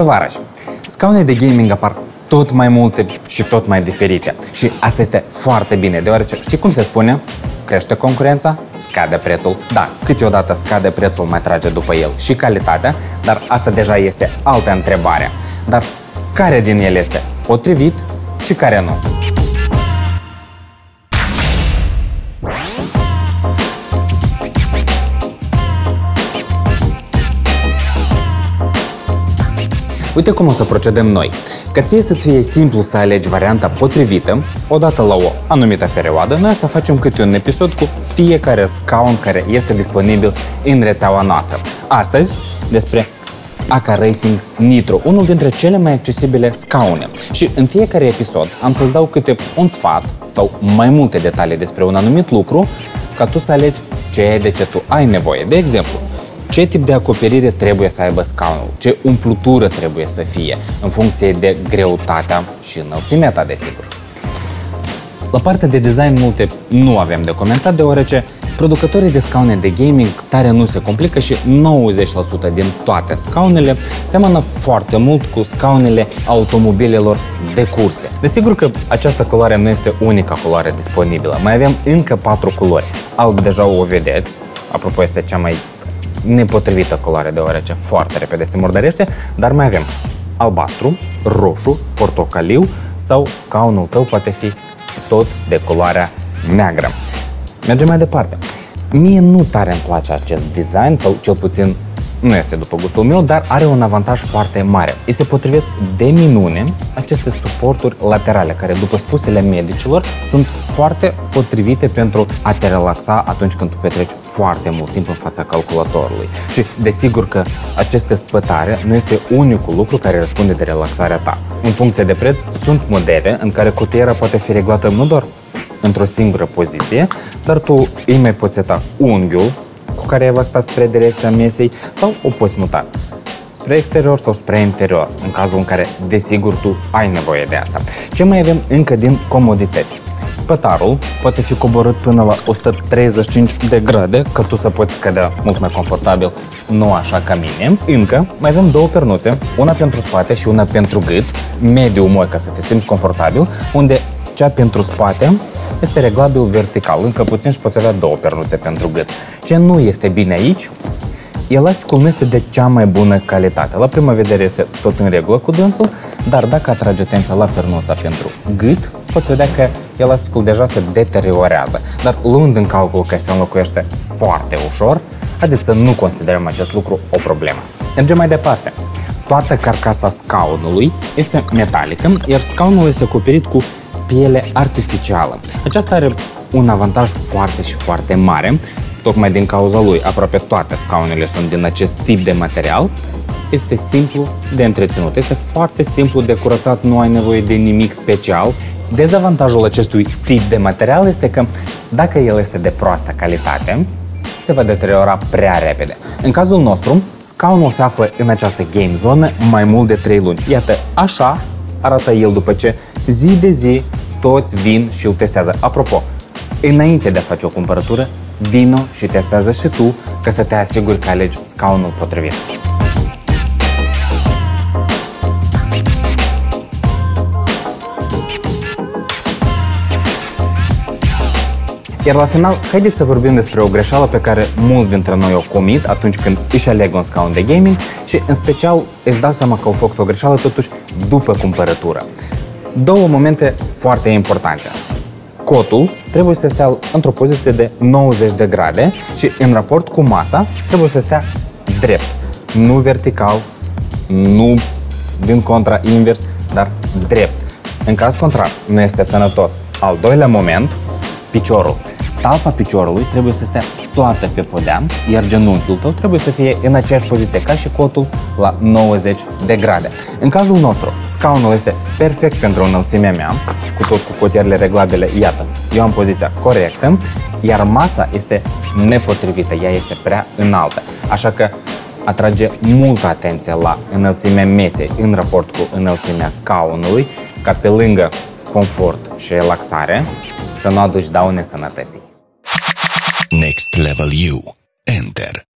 Tovarăși, scaune de gaming apar tot mai multe și tot mai diferite. Și asta este foarte bine, deoarece știi cum se spune? Crește concurența, scade prețul. Da, câteodată scade prețul, mai trage după el și calitatea, dar asta deja este altă întrebare. Dar care din ele este potrivit și care nu? Uite cum o să procedăm noi. Ca ție să-ți fie simplu să alegi varianta potrivită, odată la o anumită perioadă, noi o să facem câte un episod cu fiecare scaun care este disponibil în rețeaua noastră. Astăzi, despre AK Racing Nitro, unul dintre cele mai accesibile scaune. Și în fiecare episod am să-ți dau câte un sfat sau mai multe detalii despre un anumit lucru, ca tu să alegi de ce tu ai nevoie. De exemplu, ce tip de acoperire trebuie să aibă scaunul, ce umplutură trebuie să fie, în funcție de greutatea și înălțimea ta, desigur. La partea de design multe nu avem de comentat, deoarece producătorii de scaune de gaming tare nu se complică și 90% din toate scaunele seamănă foarte mult cu scaunele automobilelor de curse. Desigur că această culoare nu este unica culoare disponibilă, mai avem încă 4 culori. Alb deja o vedeți, apropo este cea mai nepotrivită culoare, deoarece foarte repede se murdărește, dar mai avem albastru, roșu, portocaliu sau scaunul tău poate fi tot de culoarea neagră. Mergem mai departe. Mie nu tare îmi place acest design, sau cel puțin nu este după gustul meu, dar are un avantaj foarte mare. Îi se potrivesc de minune aceste suporturi laterale, care, după spusele medicilor, sunt foarte potrivite pentru a te relaxa atunci când tu petreci foarte mult timp în fața calculatorului. Și desigur că aceste spătare nu este unicul lucru care răspunde de relaxarea ta. În funcție de preț, sunt modele în care cutiera poate fi reglată nu doar într-o singură poziție, dar tu îi mai poți seta unghiul cu care va sta spre direcția mesei sau o poți muta spre exterior sau spre interior, în cazul în care, desigur, tu ai nevoie de asta. Ce mai avem încă din comodități? Spătarul poate fi coborât până la 135 de grade, ca tu să poți cădea mult mai confortabil, nu așa ca mine. Încă mai avem două pernuțe, una pentru spate și una pentru gât, mediu moi ca să te simți confortabil, unde cea pentru spate este reglabil vertical, încă puțin și poți avea două pernuțe pentru gât. Ce nu este bine aici, elasticul nu este de cea mai bună calitate. La prima vedere este tot în regulă cu dânsul, dar dacă atragi atenția la pernuța pentru gât, poți vedea că elasticul deja se deteriorează. Dar luând în calcul că se înlocuiește foarte ușor, haideți să nu considerăm acest lucru o problemă. Mergem mai departe. Toată carcasa scaunului este metalică, iar scaunul este acoperit cu piele artificială. Aceasta are un avantaj foarte și foarte mare, tocmai din cauza lui. Aproape toate scaunele sunt din acest tip de material. Este simplu de întreținut, este foarte simplu de curățat, nu ai nevoie de nimic special. Dezavantajul acestui tip de material este că dacă el este de proastă calitate, se va deteriora prea repede. În cazul nostru, scaunul se află în această game zonă mai mult de 3 luni. Iată, așa arată el după ce zi de zi toți vin și îl testează. Apropo, înainte de a face o cumpărătură, vino și testează și tu, ca să te asiguri că alegi scaunul potrivit. Iar la final, haideți să vorbim despre o greșeală pe care mulți dintre noi o comit atunci când își aleg un scaun de gaming și, în special, își dau seama că au făcut o greșeală totuși după cumpărătură. Două momente foarte importante. Cotul trebuie să stea într-o poziție de 90 de grade și, în raport cu masa, trebuie să stea drept, nu vertical, nu din contra invers, dar drept. În caz contrar, nu este sănătos. Al doilea moment, piciorul. Talpa piciorului trebuie să stea toată pe podea, iar genunchiul tău trebuie să fie în aceeași poziție ca și cotul, la 90 de grade. În cazul nostru, scaunul este perfect pentru înălțimea mea, cu tot cu cotierele reglabile. Iată, eu am poziția corectă, iar masa este nepotrivită, ea este prea înaltă. Așa că atrage multă atenție la înălțimea mesei în raport cu înălțimea scaunului, ca pe lângă confort și relaxare să nu aduci daune sănătății. Next Level You. Enter.